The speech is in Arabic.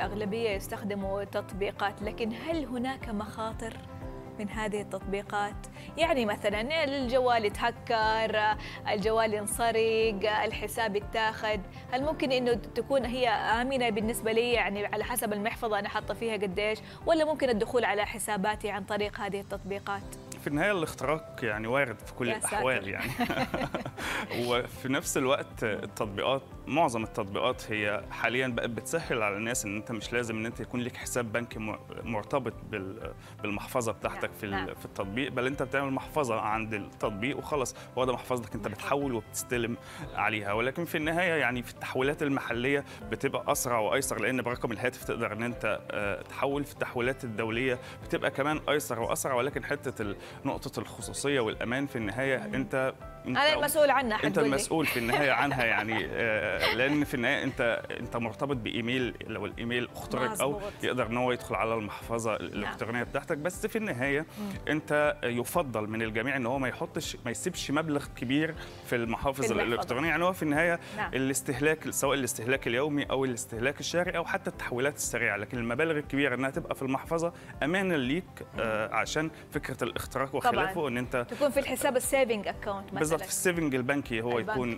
الأغلبية يستخدموا تطبيقات، لكن هل هناك مخاطر من هذه التطبيقات؟ يعني مثلا الجوال يتهكر، الجوال ينسرق، الحساب يتاخذ، هل ممكن انه تكون هي آمنة بالنسبة لي، يعني على حسب المحفظة انا حاطة فيها قديش، ولا ممكن الدخول على حساباتي عن طريق هذه التطبيقات؟ في النهاية الاختراق يعني وارد في كل الأحوال يعني. وفي نفس الوقت التطبيقات، معظم التطبيقات هي حاليا بقت بتسهل على الناس ان انت مش لازم ان انت يكون لك حساب بنكي مرتبط بالمحفظة بتاعتك في التطبيق، بل انت بتعمل محفظة عند التطبيق وخلاص، هو ده محفظتك، انت بتحول وبتستلم عليها. ولكن في النهاية يعني في التحويلات المحلية بتبقى أسرع وأيسر، لأن برقم الهاتف تقدر ان انت تحول. في التحويلات الدولية بتبقى كمان أيسر وأسرع، ولكن حتة نقطة الخصوصية والأمان في النهاية أنت أنا المسؤول عنها، أنت المسؤول في النهاية عنها يعني. لأن في النهاية أنت مرتبط بإيميل، لو الإيميل اخترق أو يقدر إن هو يدخل على المحفظة الإلكترونية بتاعتك. بس في النهاية أنت يفضل من الجميع إن هو ما يسيبش مبلغ كبير في المحافظ الإلكترونية. يعني هو في النهاية الاستهلاك، سواء الاستهلاك اليومي أو الاستهلاك الشهري أو حتى التحويلات السريعة، لكن المبالغ الكبيرة إنها تبقى في المحفظة أمانا ليك، عشان فكرة الاختراق وخلافه، ان انت تكون في الحساب السيفنج اكونت مثلا، بالظبط في السيفنج البنكي، هو يكون